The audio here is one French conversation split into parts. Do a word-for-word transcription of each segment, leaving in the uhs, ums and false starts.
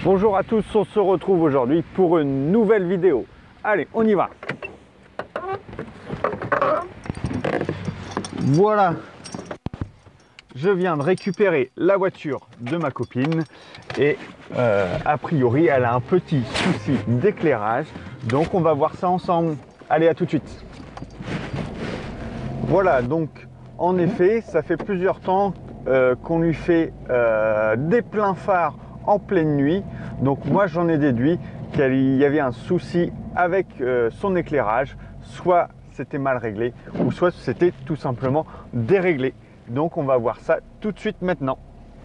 Bonjour à tous, on se retrouve aujourd'hui pour une nouvelle vidéo. Allez, on y va. Voilà, je viens de récupérer la voiture de ma copine et euh, a priori elle a un petit souci d'éclairage, donc on va voir ça ensemble. Allez, à tout de suite. Voilà, donc en effet, ça fait plusieurs temps euh, qu'on lui fait euh, des pleins phares en pleine nuit. Donc moi j'en ai déduit qu'il y avait un souci avec euh, son éclairage, soit c'était mal réglé ou soit c'était tout simplement déréglé. Donc on va voir ça tout de suite maintenant.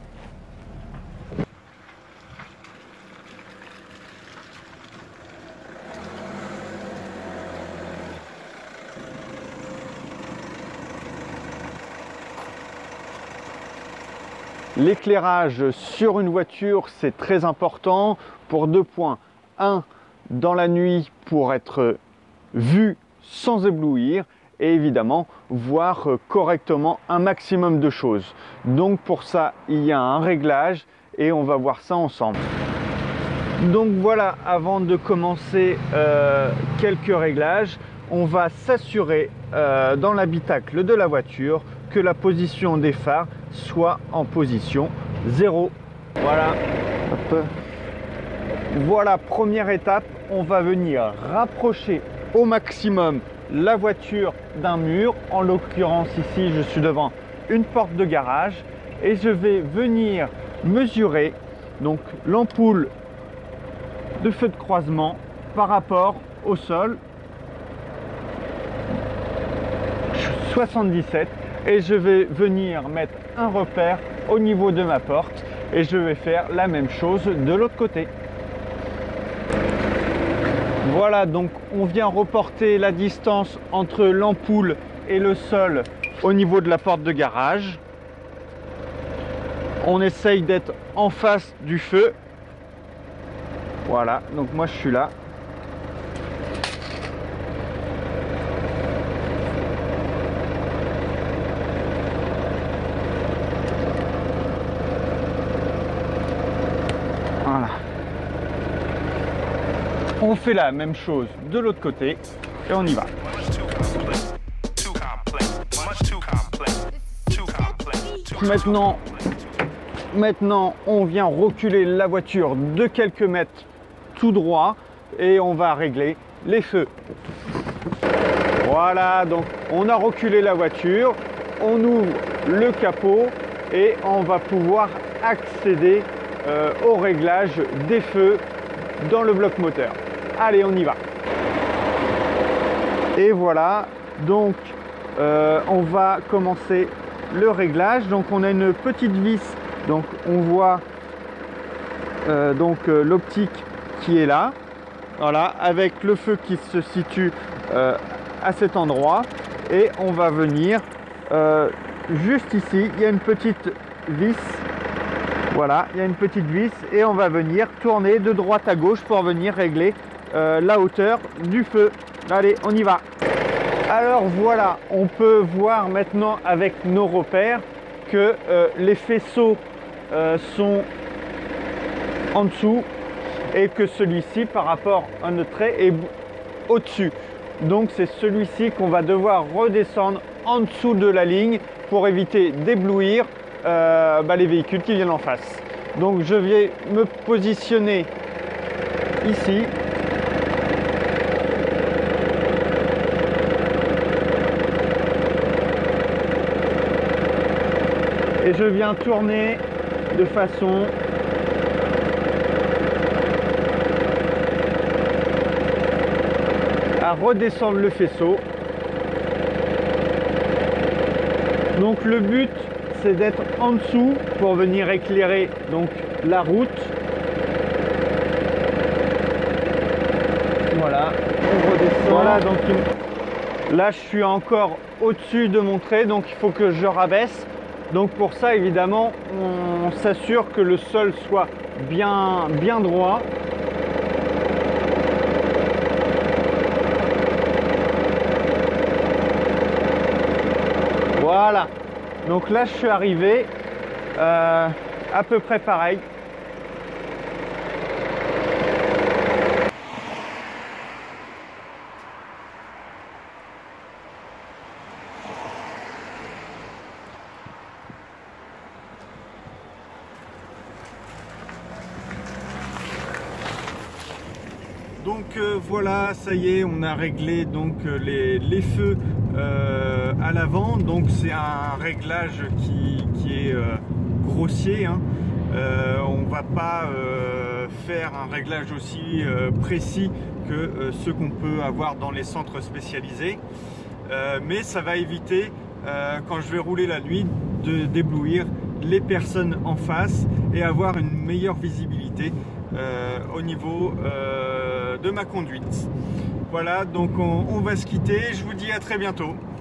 L'éclairage sur une voiture, c'est très important pour deux points. Un, dans la nuit pour être vu sans éblouir et évidemment voir correctement un maximum de choses. Donc pour ça, il y a un réglage et on va voir ça ensemble. Donc voilà, avant de commencer euh, quelques réglages, on va s'assurer euh, dans l'habitacle de la voiture que la position des phares soit en position zéro. Voilà. Hop. Voilà, première étape, on va venir rapprocher au maximum la voiture d'un mur. En l'occurrence ici, je suis devant une porte de garage et je vais venir mesurer donc l'ampoule de feu de croisement par rapport au sol. soixante-dix-sept. Et je vais venir mettre un repère au niveau de ma porte et je vais faire la même chose de l'autre côté. Voilà, donc on vient reporter la distance entre l'ampoule et le sol au niveau de la porte de garage. On essaye d'être en face du feu. Voilà, donc moi je suis là. Voilà. On fait la même chose de l'autre côté et on y va. Maintenant, maintenant, on vient reculer la voiture de quelques mètres tout droit et on va régler les feux. Voilà, donc on a reculé la voiture, on ouvre le capot et on va pouvoir accéder Euh, au réglage des feux dans le bloc moteur. Allez, on y va. Et voilà, donc euh, on va commencer le réglage. Donc on a une petite vis, donc on voit euh, donc euh, l'optique qui est là, voilà, avec le feu qui se situe euh, à cet endroit et on va venir euh, juste ici, il y a une petite vis. Voilà, il y a une petite vis et on va venir tourner de droite à gauche pour venir régler euh, la hauteur du feu. Allez, on y va. Alors voilà, on peut voir maintenant avec nos repères que euh, les faisceaux euh, sont en dessous et que celui-ci par rapport à notre trait est au-dessus. Donc c'est celui-ci qu'on va devoir redescendre en dessous de la ligne pour éviter d'éblouir Euh, bah, les véhicules qui viennent en face. Donc je vais me positionner ici. Et je viens tourner de façon à redescendre le faisceau. Donc le but, c'est d'être en dessous pour venir éclairer donc la route. Voilà, on redescend. Voilà, donc là je suis encore au-dessus de mon trait, donc il faut que je rabaisse. Donc pour ça, évidemment, on s'assure que le sol soit bien, bien droit. Voilà. Donc là, je suis arrivé euh, à peu près pareil. donc euh, voilà, ça y est, on a réglé donc les, les feux euh, à l'avant. Donc c'est un réglage qui, qui est euh, grossier, hein. Euh, on va pas euh, faire un réglage aussi euh, précis que euh, ceux qu'on peut avoir dans les centres spécialisés, euh, mais ça va éviter euh, quand je vais rouler la nuit de d'éblouir les personnes en face et avoir une meilleure visibilité euh, au niveau euh, de ma conduite. Voilà, donc on, on va se quitter, je vous dis à très bientôt.